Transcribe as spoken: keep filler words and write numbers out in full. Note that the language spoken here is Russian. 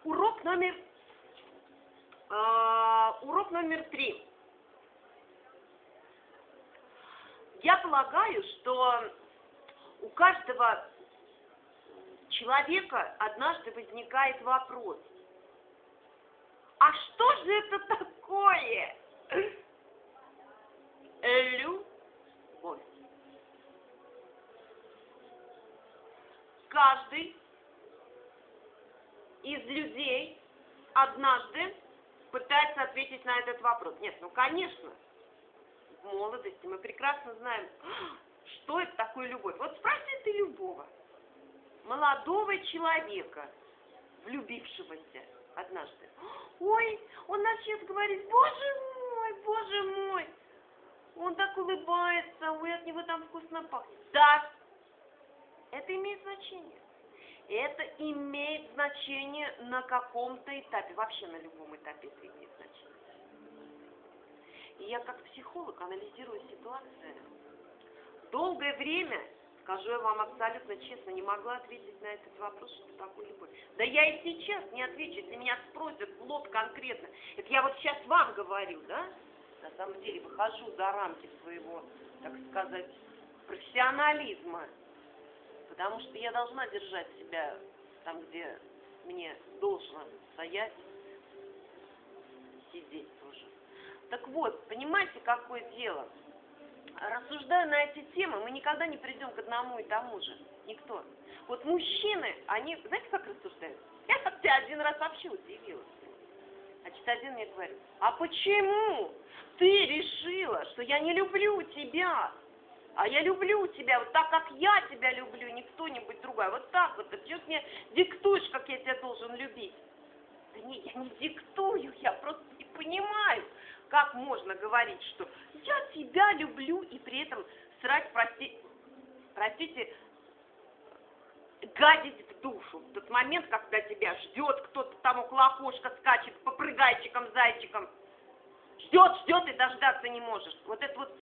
Урок номер, э, урок номер три. Я полагаю, что у каждого человека однажды возникает вопрос: а что же это такое любовь? Каждый из людей однажды пытается ответить на этот вопрос. Нет, ну конечно, в молодости мы прекрасно знаем, что это такое любовь. Вот спроси ты любого молодого человека, влюбившегося однажды: ой, он нас сейчас говорит: боже мой, боже мой, он так улыбается, ой, от него там вкусно пахнет. Да, это имеет значение. Это имеет значение на каком-то этапе, вообще на любом этапе это имеет значение. И я как психолог анализирую ситуацию. Долгое время, скажу я вам абсолютно честно, не могла ответить на этот вопрос, что такое любовь. Да я и сейчас не отвечу, если меня спросят в лоб конкретно. Это я вот сейчас вам говорю, да? На самом деле выхожу за рамки своего, так сказать, профессионализма. Потому что я должна держать себя там, где мне должно стоять, сидеть тоже. Так вот, понимаете, какое дело? Рассуждая на эти темы, мы никогда не придем к одному и тому же. Никто. Вот мужчины, они, знаете, как рассуждают? Я как-то один раз вообще удивилась. Значит, один мне говорит: а почему ты решила, что я не люблю тебя? А я люблю тебя вот так, как я тебя люблю, не кто-нибудь другой. Вот так вот. Ты что мне диктуешь, как я тебя должен любить? Да не, я не диктую, я просто не понимаю, как можно говорить, что я тебя люблю, и при этом срать, прости, простите, гадить в душу. В тот момент, когда тебя ждет кто-то там около окошка, скачет попрыгайчиком, зайчиком. Ждет, ждет и дождаться не можешь. Вот это вот